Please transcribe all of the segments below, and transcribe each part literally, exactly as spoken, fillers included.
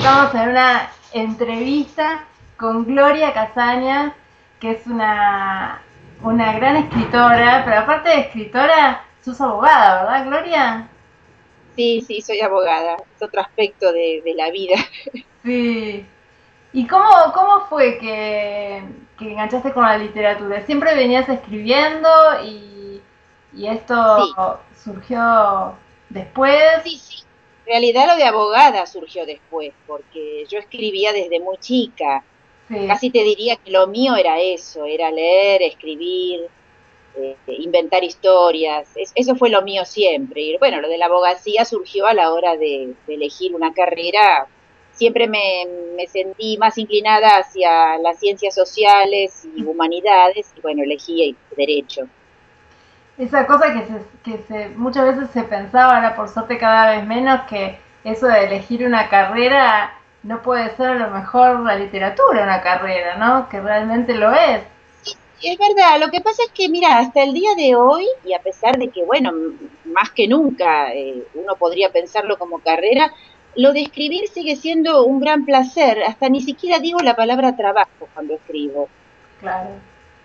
Estamos en una entrevista con Gloria Casañas, que es una, una gran escritora, pero aparte de escritora, sos abogada, ¿verdad, Gloria? Sí, sí, soy abogada, es otro aspecto de, de la vida. Sí. ¿Y cómo, cómo fue que, que enganchaste con la literatura? ¿Siempre venías escribiendo y, y esto Sí, surgió después? sí, sí. En realidad lo de abogada surgió después, porque yo escribía desde muy chica. Sí. Casi te diría que lo mío era eso, era leer, escribir, eh, inventar historias. Es- eso fue lo mío siempre. Y bueno, lo de la abogacía surgió a la hora de, de elegir una carrera. Siempre me, me sentí más inclinada hacia las ciencias sociales y humanidades, y bueno, elegí derecho. Esa cosa que, se, que se, muchas veces se pensaba, ahora por suerte cada vez menos, que eso de elegir una carrera no puede ser a lo mejor la literatura una carrera, ¿no? Que realmente lo es. Sí, es verdad, lo que pasa es que, mira, hasta el día de hoy, y a pesar de que, bueno, m- más que nunca eh, uno podría pensarlo como carrera, lo de escribir sigue siendo un gran placer, hasta ni siquiera digo la palabra trabajo cuando escribo, Claro.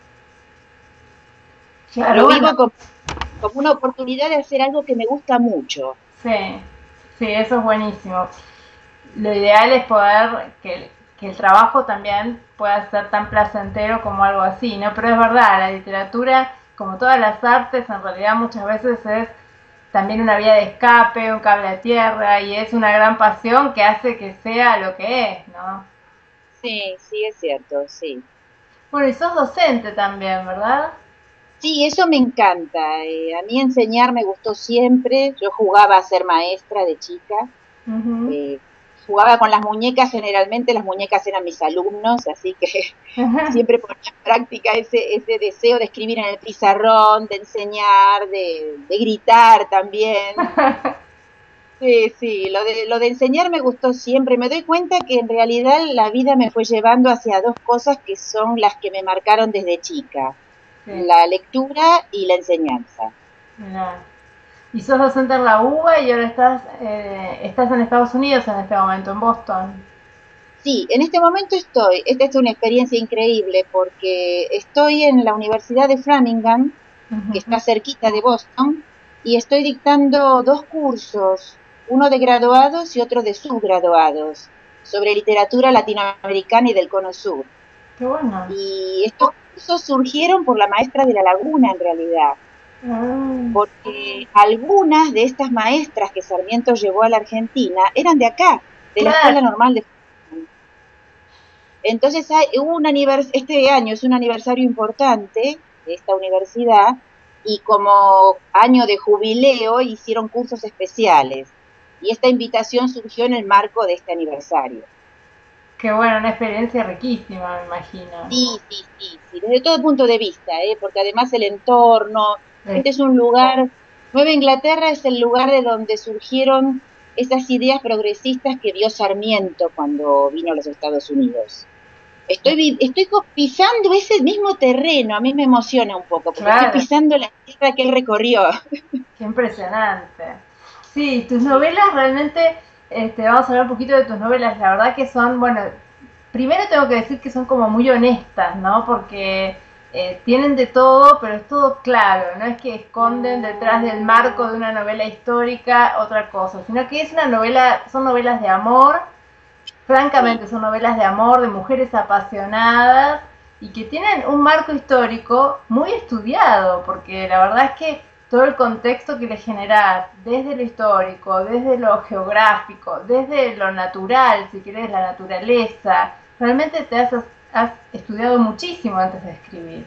Claro, lo bueno, vivo como, como una oportunidad de hacer algo que me gusta mucho. sí, sí, eso es buenísimo. Lo ideal es poder que, que el trabajo también pueda ser tan placentero como algo así, ¿no? Pero es verdad, la literatura, como todas las artes, en realidad muchas veces es también una vía de escape, un cable a tierra, y es una gran pasión que hace que sea lo que es, ¿no? Sí, sí, es cierto, sí. Bueno, y sos docente también, ¿verdad? Sí, eso me encanta. Eh, a mí enseñar me gustó siempre. Yo jugaba a ser maestra de chica. Uh Eh, Jugaba con las muñecas, generalmente las muñecas eran mis alumnos, así que -huh. siempre ponía en práctica ese, ese deseo de escribir en el pizarrón, de enseñar, de, de gritar también. Sí, sí, lo de, lo de enseñar me gustó siempre. Me doy cuenta que en realidad la vida me fue llevando hacia dos cosas que son las que me marcaron desde chica, Sí, la lectura y la enseñanza. mirá. Y sos docente en la U B A y ahora estás, eh, estás en Estados Unidos en este momento, en Boston. Sí, en este momento estoy, esta es una experiencia increíble porque estoy en la Universidad de Framingham, Uh que -huh. está cerquita de Boston, y estoy dictando dos cursos, uno de graduados y otro de subgraduados, sobre literatura latinoamericana y del Cono Sur. Qué bueno. Y estos cursos surgieron por la maestra de la Laguna, en realidad, Ah, porque algunas de estas maestras que Sarmiento llevó a la Argentina eran de acá, de la claro. Escuela Normal de Framingham. Entonces, hay un anivers este año es un aniversario importante de esta universidad y como año de jubileo hicieron cursos especiales. Y esta invitación surgió en el marco de este aniversario. Qué bueno, una experiencia riquísima, me imagino. Sí, sí, sí, sí, desde todo punto de vista, ¿eh? Porque además el entorno, Eh, este es un lugar, Nueva Inglaterra es el lugar de donde surgieron esas ideas progresistas que vio Sarmiento cuando vino a los Estados Unidos. Estoy, estoy pisando ese mismo terreno, a mí me emociona un poco, porque estoy claro, pisando la tierra que él recorrió. qué impresionante. Sí, tus Sí, novelas realmente, este, vamos a hablar un poquito de tus novelas, la verdad que son, bueno, primero tengo que decir que son como muy honestas, ¿no? Porque eh, tienen de todo, pero es todo claro, no es que esconden detrás del marco de una novela histórica otra cosa, sino que es una novela, son novelas de amor, sí, francamente son novelas de amor, de mujeres apasionadas y que tienen un marco histórico muy estudiado, porque la verdad es que todo el contexto que le generas, desde lo histórico, desde lo geográfico, desde lo natural, si querés, la naturaleza, realmente te has, has estudiado muchísimo antes de escribir.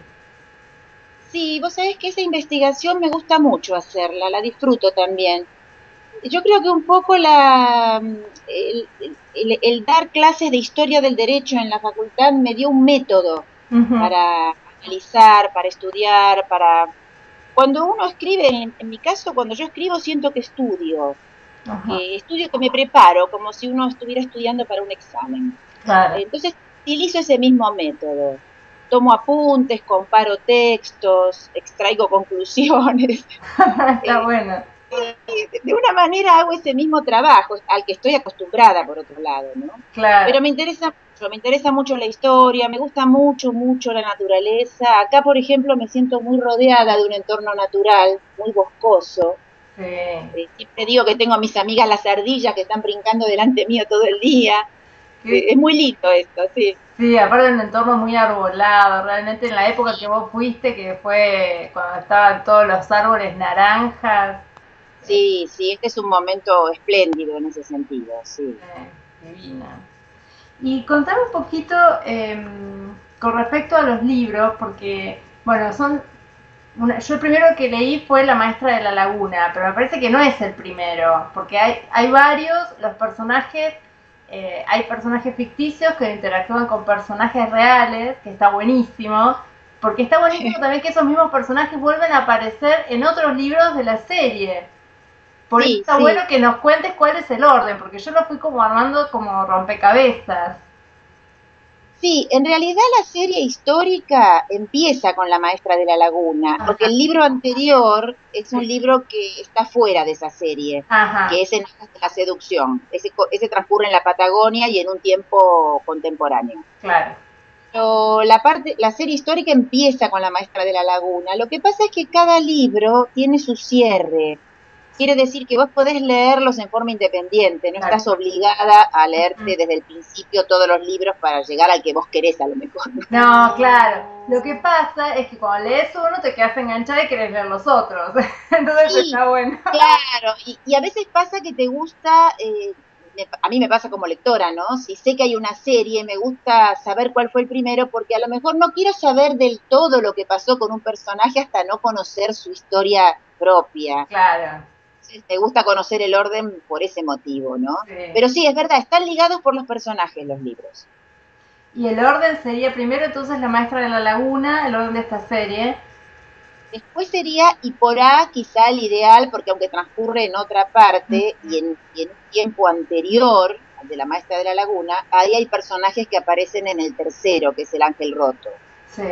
sí, vos sabés que esa investigación me gusta mucho hacerla, la disfruto también. Yo creo que un poco la, el, el, el dar clases de historia del derecho en la facultad me dio un método Uh -huh. para analizar, para estudiar, para... Cuando uno escribe, en, en mi caso, cuando yo escribo siento que estudio, Ajá. que estudio, que me preparo, como si uno estuviera estudiando para un examen. Claro. Entonces, utilizo ese mismo método. Tomo apuntes, comparo textos, extraigo conclusiones. Está Eh, bueno. de una manera hago ese mismo trabajo, al que estoy acostumbrada por otro lado, ¿no? Claro. Pero me interesa mucho, me interesa mucho la historia, me gusta mucho, mucho la naturaleza. Acá, por ejemplo, me siento muy rodeada de un entorno natural, muy boscoso. Sí. Eh, siempre digo que tengo a mis amigas las ardillas que están brincando delante mío todo el día. Eh, es muy lindo esto, sí. Sí, aparte de un entorno muy arbolado, realmente en la época que vos fuiste, que fue cuando estaban todos los árboles naranjas. Sí, sí, este es un momento espléndido en ese sentido, sí. Eh, divina. Y contame un poquito eh, con respecto a los libros, porque, bueno, son... Una, yo el primero que leí fue La Maestra de la Laguna, pero me parece que no es el primero, porque hay, hay varios, los personajes, eh, hay personajes ficticios que interactúan con personajes reales, que está buenísimo, porque está buenísimo también que esos mismos personajes vuelven a aparecer en otros libros de la serie. Por eso Sí, está sí. bueno que nos cuentes cuál es el orden, porque yo lo fui como armando como rompecabezas. Sí, en realidad la serie histórica empieza con La Maestra de la Laguna, porque Ajá, el libro anterior es un sí. libro que está fuera de esa serie, que Ajá, es En Alas de la Seducción. Ese, co- ese transcurre en la Patagonia y en un tiempo contemporáneo. claro. Pero la parte, la serie histórica empieza con La Maestra de la Laguna. Lo que pasa es que cada libro tiene su cierre. Quiere decir que vos podés leerlos en forma independiente, no Claro. estás obligada a leerte desde el principio todos los libros para llegar al que vos querés a lo mejor. No, claro. Lo que pasa es que cuando lees uno te quedas enganchada y querés leer los otros. Entonces Sí, está bueno. claro, y, y a veces pasa que te gusta, eh, me- a mí me pasa como lectora, ¿no? Si sé que hay una serie, me gusta saber cuál fue el primero, porque a lo mejor no quiero saber del todo lo que pasó con un personaje hasta no conocer su historia propia. Claro. Entonces, me gusta conocer el orden por ese motivo, ¿no? Sí. Pero sí, es verdad, están ligados por los personajes los libros. Y el orden sería primero entonces La Maestra de la Laguna, el orden de esta serie. Después sería, y por A quizá el ideal, porque aunque transcurre en otra parte y en, y en un tiempo anterior al de La Maestra de la Laguna, ahí hay personajes que aparecen en el tercero, que es el Ángel Roto. Sí.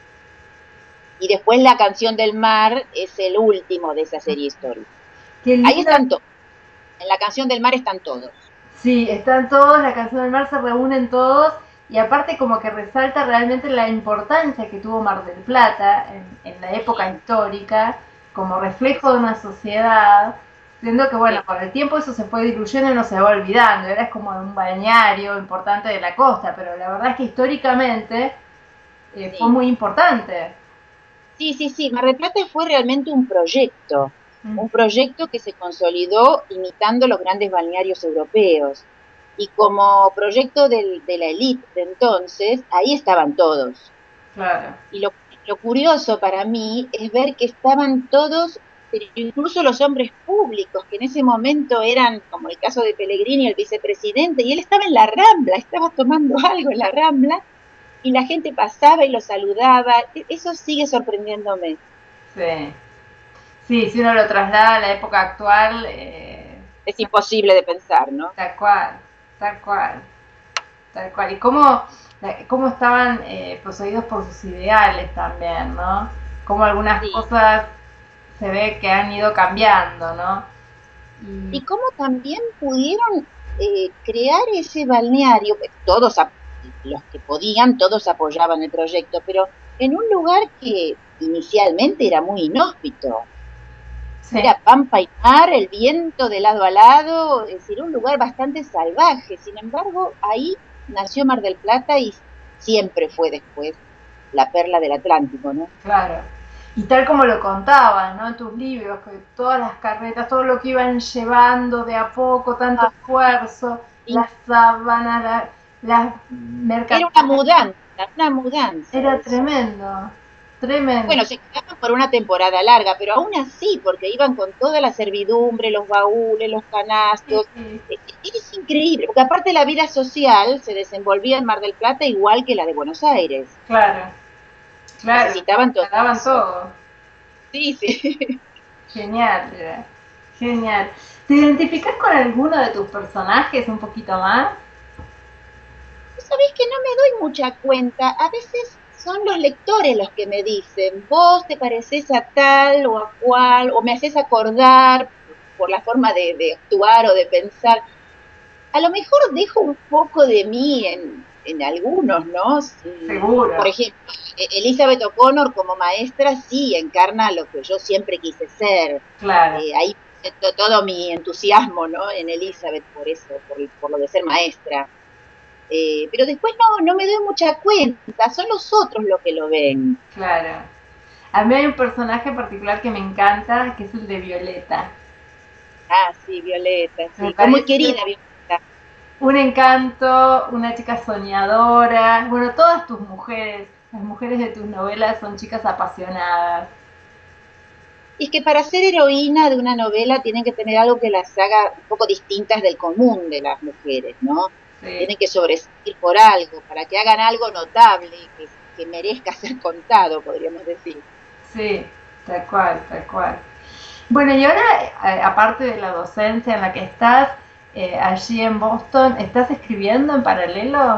Y después La Canción del Mar es el último de esa serie histórica. Qué Ahí linda. están todos. En La Canción del Mar están todos. Sí, están todos, la canción del mar se reúnen todos y aparte como que resalta realmente la importancia que tuvo Mar del Plata en, en la época Sí, histórica como sí, reflejo de una sociedad, siendo que bueno, sí, con el tiempo eso se fue diluyendo y no se va olvidando, era como un balneario importante de la costa, pero la verdad es que históricamente eh, fue sí. muy importante. Sí, sí, sí. Mar del Plata fue realmente un proyecto, un proyecto que se consolidó imitando los grandes balnearios europeos. Y como proyecto del, de la élite de entonces, ahí estaban todos. Claro. Y lo, lo curioso para mí es ver que estaban todos, pero incluso los hombres públicos, que en ese momento eran, como el caso de Pellegrini, el vicepresidente, y él estaba en la Rambla, estaba tomando algo en la Rambla, y la gente pasaba y lo saludaba. E- Eso sigue sorprendiéndome. Sí. Sí, si uno lo traslada a la época actual, eh, Es imposible de pensar, ¿no? tal cual, tal cual. Tal cual. Y cómo, cómo estaban eh, poseídos por sus ideales también, ¿no? Cómo algunas Sí. cosas se ve que han ido cambiando, ¿no? Y Y cómo también pudieron eh, crear ese balneario, todos, los que podían, todos apoyaban el proyecto, pero en un lugar que inicialmente era muy inhóspito. sí, Era pampa y mar, el viento de lado a lado, es decir, un lugar bastante salvaje. Sin embargo, ahí nació Mar del Plata y siempre fue después la perla del Atlántico, ¿no? claro. Y tal como lo contabas, ¿no? En tus libros, que todas las carretas, todo lo que iban llevando de a poco, tanto Ah, esfuerzo, y las sábanas, la- las era una mercancías, mudanza, una mudanza era eso. tremendo, tremendo. Bueno, se quedaban por una temporada larga, pero aún así, porque iban con toda la servidumbre, los baúles, los Sí, canastos. sí, Es, es increíble, porque aparte la vida social se desenvolvía en Mar del Plata igual que la de Buenos Aires. claro, claro, Necesitaban todo daban eso. todo. Sí, sí. Genial, era. Genial. ¿Te identificas con alguno de tus personajes un poquito más? Sabés que no me doy mucha cuenta. A veces son los lectores los que me dicen, vos te pareces a tal o a cual, o me haces acordar. por la forma de, de actuar o de pensar. A lo mejor dejo un poco de mí en, en algunos, ¿no? Seguro. Por ejemplo, Elizabeth O'Connor como maestra sí encarna lo que yo siempre quise ser. Claro. Eh, ahí siento todo mi entusiasmo, ¿no? En Elizabeth por eso, por, por lo de ser maestra. Eh, pero después no, no me doy mucha cuenta, son los otros los que lo ven. Claro. A mí hay un personaje particular que me encanta, que es el de Violeta. Ah, sí, Violeta, Me sí, fue muy querida parece Violeta. un encanto, una chica soñadora. Bueno, todas tus mujeres, las mujeres de tus novelas son chicas apasionadas. Y es que para ser heroína de una novela tienen que tener algo que las haga un poco distintas del común de las mujeres, ¿no? Sí, Tienen que sobresalir por algo, para que hagan algo notable, que, que merezca ser contado, podríamos decir. sí, tal cual, tal cual. Bueno, y ahora, eh, aparte de la docencia en la que estás, eh, allí en Boston, ¿estás escribiendo en paralelo?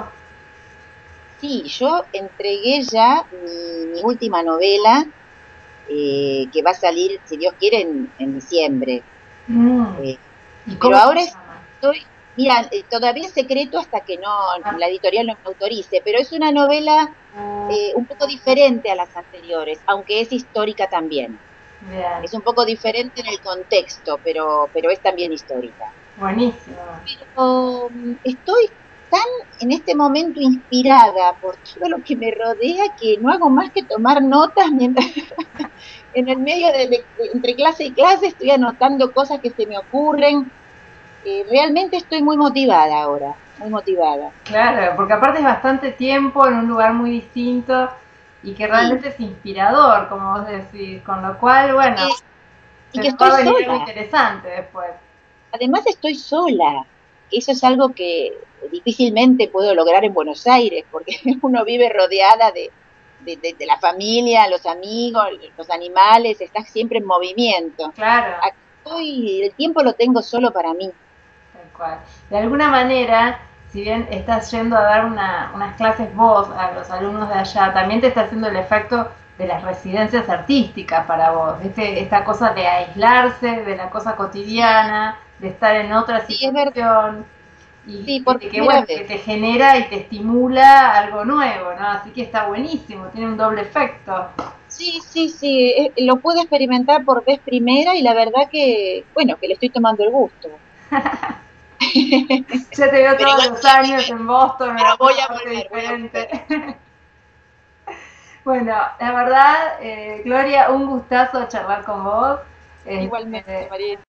Sí, yo entregué ya mi, mi última novela, eh, que va a salir, si Dios quiere, en, en diciembre. Mm. Eh, ¿Y pero cómo se ahora llama? estoy, mira, eh, todavía es secreto hasta que no Ah, la editorial no me autorice, pero es una novela eh, un poco diferente a las anteriores, aunque es histórica también. bien, Es un poco diferente en el contexto, pero, pero es también histórica. buenísimo. Pero mm, estoy tan en este momento inspirada por todo lo que me rodea que no hago más que tomar notas mientras en el medio de, de- entre clase y clase estoy anotando cosas que se me ocurren. Eh, realmente estoy muy motivada ahora, muy motivada. Claro, porque aparte es bastante tiempo en un lugar muy distinto y que Sí, realmente es inspirador, como vos decís, con lo cual, bueno, y, y se que nos va estoy a venir algo sola. interesante después. Además estoy sola, que eso es algo que difícilmente puedo lograr en Buenos Aires, porque uno vive rodeada de, de, de, de la familia, los amigos, los animales, estás siempre en movimiento. Claro, Aquí estoy, el tiempo lo tengo solo para mí. tal cual. De alguna manera, si bien estás yendo a dar una, unas clases vos a los alumnos de allá, también te está haciendo el efecto de las residencias artísticas para vos, ¿viste? Esta cosa de aislarse de la cosa cotidiana, de estar en otra Sí, es verdad, situación y, sí, y por de que primera bueno, que vez. te genera y te estimula algo nuevo, ¿no? Así que está buenísimo, tiene un doble efecto. Sí, sí, sí, eh, lo pude experimentar por vez primera y la verdad que, bueno, que le estoy tomando el gusto. Ya te veo Pero todos igual los voy a años volver, en Boston, en pero voy alguna a parte volver, voy a diferente. volver. Bueno, la verdad, eh, Gloria, un gustazo charlar con vos. Igualmente, Este, María.